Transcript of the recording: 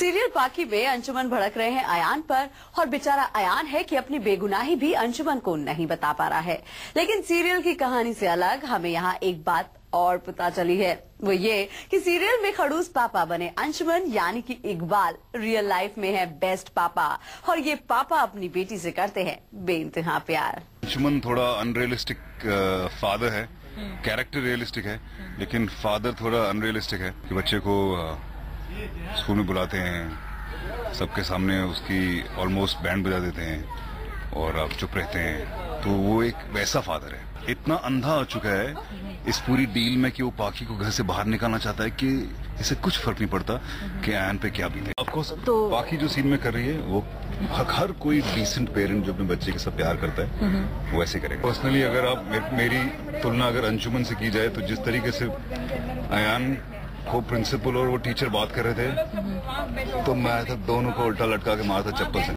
Serial पाकी में अंशुमन भड़क रहे हैं अयान पर और बेचारा अयान है कि अपनी बेगुनाही भी अंशुमन को नहीं बता पा रहा है। लेकिन सीरियल की कहानी से अलग हमें यहाँ एक बात और पता चली है, वो ये कि सीरियल में खड़ूस पापा बने अंशुमन यानी कि इकबाल रियल लाइफ में है बेस्ट पापा और ये पापा अपनी बेटी से करते हैं बेइंतहा प्यार। अंशुमन थोड़ा अनरियलिस्टिक फादर है, कैरेक्टर रियलिस्टिक है लेकिन फादर थोड़ा अनरियलिस्टिक है कि बच्चे को स्कूल में बुलाते हैं, सबके सामने उसकी ऑलमोस्ट बैंड बजा देते हैं और आप चुप रहते हैं, तो वो एक वैसा फादर है। इतना अंधा आ चुका है इस पूरी डील में कि वो पाकी को घर से बाहर निकालना चाहता है कि इसे कुछ फर्क नहीं पड़ता कि अयान पे क्या बीते। ऑफकोर्स तो पाकी जो सीन में कर रही है वो हर कोई डिसेंट पेरेंट जो अपने बच्चे के साथ प्यार करता है वो ऐसे करेगा। पर्सनली अगर आप मेरी तुलना अगर अंशुमन से की जाए तो जिस तरीके से अयान को प्रिंसिपल और वो टीचर बात कर रहे थे तो मैं तो दोनों को उल्टा लटका के मारता चप्पल से।